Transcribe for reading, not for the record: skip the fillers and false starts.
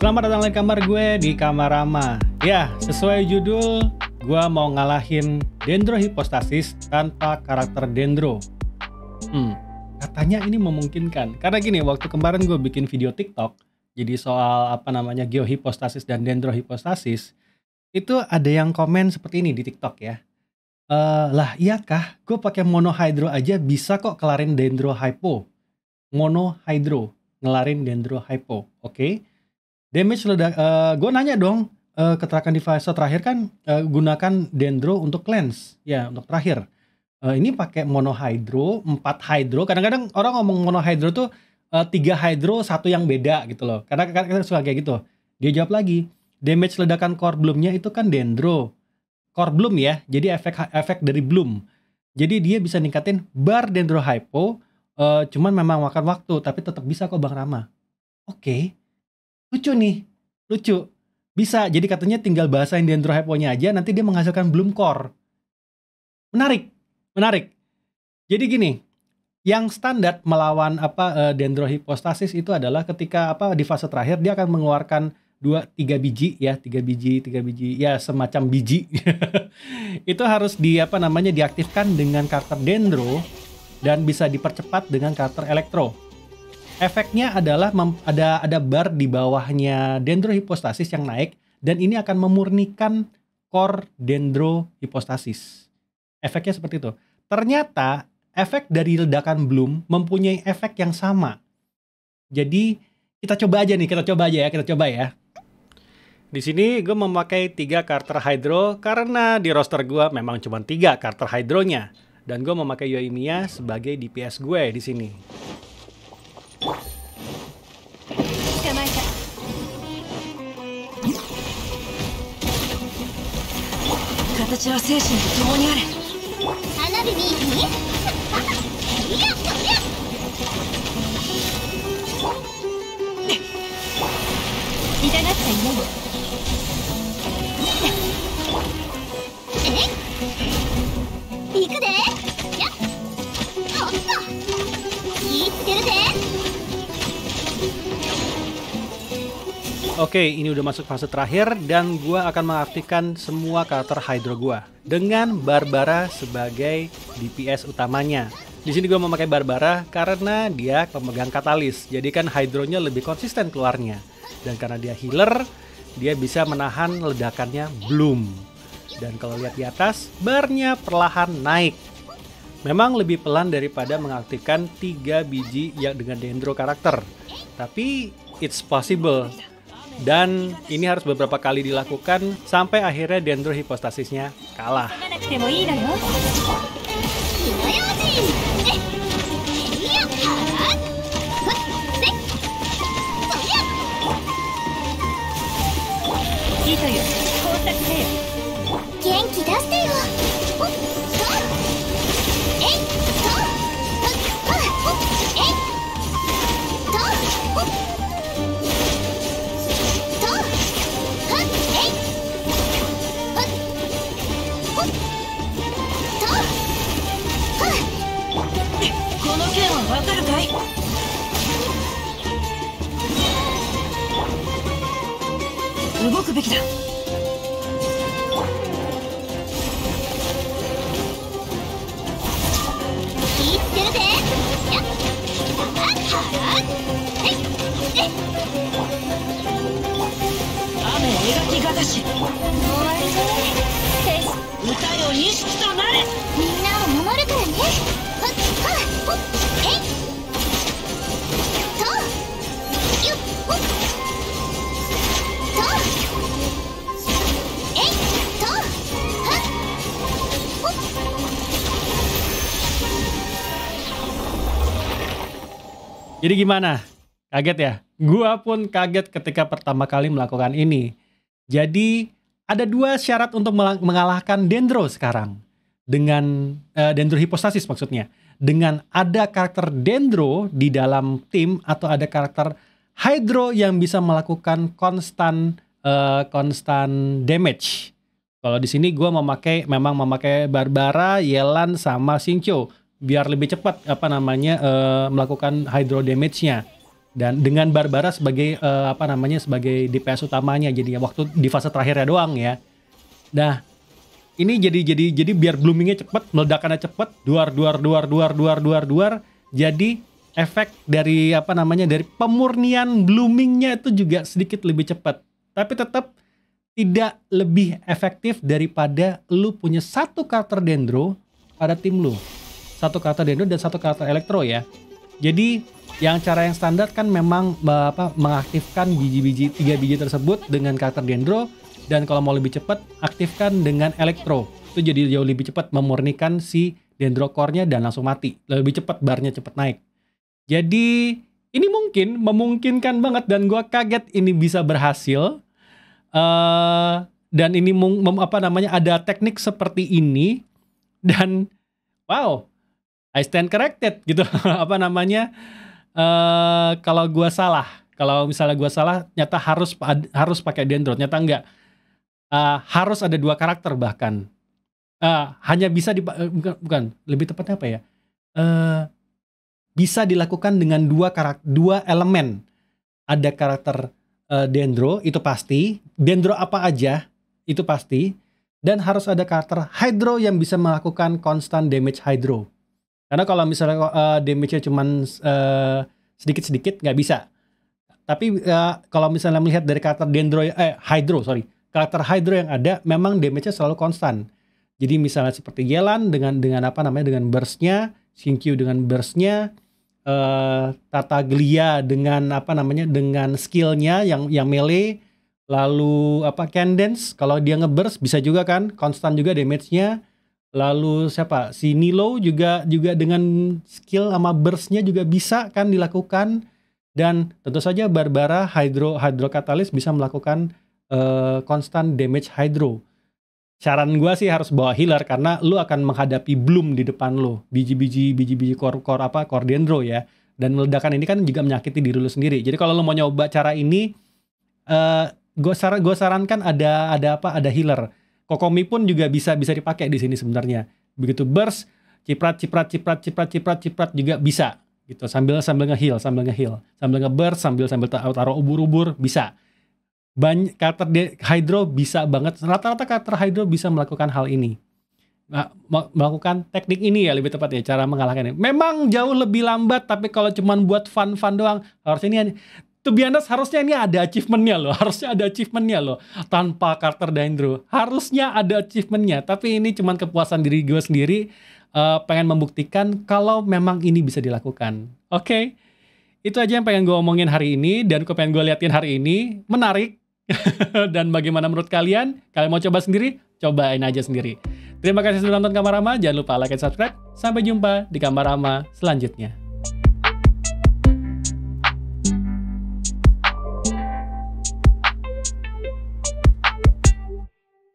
Selamat datang di kamar gue di Kamar Rama. Ya, sesuai judul, gue mau ngalahin Dendro Hypostasis tanpa karakter Dendro. Katanya ini memungkinkan. Karena gini, waktu kemarin gue bikin video TikTok, jadi soal Geohypostasis dan Dendro Hypostasis, itu ada yang komen seperti ini di TikTok ya. Lah iyakah, gue pakai monohydro aja bisa kok kelarin Dendro Hypo. Monohydro, ngelarin Dendro Hypo, oke? Damage ledak, gue nanya dong, keterangan di fase terakhir kan gunakan Dendro untuk cleanse, ya untuk terakhir. Ini pakai monohydro, 4 hydro, kadang-kadang orang ngomong monohydro tuh 3 hydro, 1 yang beda gitu loh. Karena kita suka kayak gitu. Dia jawab lagi, damage ledakan core bloomnya itu kan Dendro. Core bloom ya, jadi efek dari bloom. Jadi dia bisa ningkatin bar Dendro Hypo, cuman memang makan waktu, tapi tetap bisa kok Bang Rama. Oke. Lucu nih, lucu. Bisa, jadi katanya tinggal bahasain Dendro Hypo-nya aja, nanti dia menghasilkan bloom core. Menarik. Jadi gini, yang standar melawan Dendro Hypostasis itu adalah ketika di fase terakhir dia akan mengeluarkan 3 biji, ya semacam biji. Itu harus diaktifkan dengan karakter Dendro dan bisa dipercepat dengan karakter Elektro. Efeknya adalah ada bar di bawahnya Dendro Hypostasis yang naik, dan ini akan memurnikan core Dendro Hypostasis. Efeknya seperti itu. Ternyata efek dari ledakan bloom mempunyai efek yang sama. Jadi kita coba ya. Di sini gue memakai 3 karakter Hydro karena di roster gue memang cuma 3 karakter Hydronya, dan gue memakai Yoimiya sebagai DPS gue di sini. Oke, ini udah masuk fase terakhir dan gue akan mengaktifkan semua karakter Hydro gue dengan Barbara sebagai DPS utamanya. Di sini gue memakai Barbara karena dia pemegang katalis, jadi kan Hydronya lebih konsisten keluarnya. Dan karena dia healer, dia bisa menahan ledakannya Bloom. Dan kalau lihat di atas, barnya perlahan naik. Memang lebih pelan daripada mengaktifkan 3 biji yang dengan Dendro karakter, tapi it's possible. Dan ini harus beberapa kali dilakukan sampai akhirnya Dendro Hypostasisnya kalah. Jadi gimana? Kaget ya? Gua pun kaget ketika pertama kali melakukan ini. Jadi ada 2 syarat untuk mengalahkan Dendro sekarang. Dengan Dendro Hypostasis maksudnya. Dengan ada karakter Dendro di dalam tim atau ada karakter Hydro yang bisa melakukan konstan damage. Kalau di sini gue memang memakai Barbara, Yelan sama Xingqiu biar lebih cepat melakukan hydro damage-nya. dan dengan Barbara sebagai sebagai DPS utamanya jadinya waktu di fase terakhirnya doang ya. Nah, ini jadi biar bloomingnya cepet, meledakannya cepet, duar. Jadi efek dari dari pemurnian bloomingnya itu juga sedikit lebih cepat. Tapi tetap tidak lebih efektif daripada lu punya satu karakter Dendro pada tim lu. Satu karakter Dendro dan satu karakter Elektro ya. Jadi yang cara yang standar kan memang mengaktifkan biji-biji 3 biji tersebut dengan karakter Dendro, dan kalau mau lebih cepat aktifkan dengan Elektro. Itu jadi jauh lebih cepat memurnikan si Dendro core-nya dan langsung mati. Lebih cepat barnya cepat naik. Jadi ini memungkinkan banget dan gua kaget ini bisa berhasil. Dan ini ada teknik seperti ini dan wow, I stand corrected gitu. Kalau gua salah, kalau misalnya gua salah, nyata harus pakai Dendro, nyata enggak. Harus ada 2 karakter bahkan. Hanya bisa bukan, lebih tepatnya apa ya? Bisa dilakukan dengan 2 elemen. Ada karakter Dendro, itu pasti. Dendro apa aja, itu pasti. Dan harus ada karakter Hydro yang bisa melakukan constant damage Hydro. Karena kalau misalnya damage-nya cuman sedikit-sedikit, nggak bisa. Tapi kalau misalnya melihat dari karakter karakter Hydro yang ada, memang damage-nya selalu konstan. Jadi misalnya seperti Yelan dengan burst-nya, Xinkyu dengan burst-nya, Tartaglia dengan dengan skill-nya yang melee, lalu Cadence kalau dia ngeburst bisa juga kan, konstan juga damage-nya. Lalu si Nilo juga dengan skill sama burst-nya juga bisa kan dilakukan, dan tentu saja Barbara Hydro Catalyst bisa melakukan konstan damage Hydro. Saran gue sih harus bawa healer karena lu akan menghadapi bloom di depan lu, biji-biji core Dendro ya, dan ledakan ini kan juga menyakiti diri lu sendiri. Jadi kalau lu mau nyoba cara ini, gue sarankan ada healer. Kokomi pun juga bisa dipakai di sini sebenarnya. Begitu burst, ciprat juga bisa gitu, sambil nge-heal, sambil nge-burst, sambil taruh ubur-ubur bisa. Banyak karakter Hydro bisa banget, rata-rata karakter Hydro bisa melakukan hal ini, melakukan teknik ini ya, lebih tepat ya, cara mengalahkan ini. Memang jauh lebih lambat, tapi kalau cuman buat fun doang, harusnya ini ada achievementnya loh, tanpa karakter Dendro harusnya ada achievementnya, tapi ini cuman kepuasan diri gue sendiri, pengen membuktikan kalau memang ini bisa dilakukan. Oke. Itu aja yang pengen gue omongin hari ini, dan pengen gue liatin hari ini, menarik. Dan bagaimana menurut kalian? Kalian mau coba sendiri? Cobain aja sendiri. Terima kasih sudah nonton Kamarama. Jangan lupa like dan subscribe. Sampai jumpa di Kamarama selanjutnya.